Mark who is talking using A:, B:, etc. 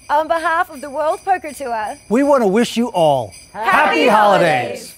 A: On behalf of the World Poker Tour,
B: we want to wish you all
A: Happy Holidays!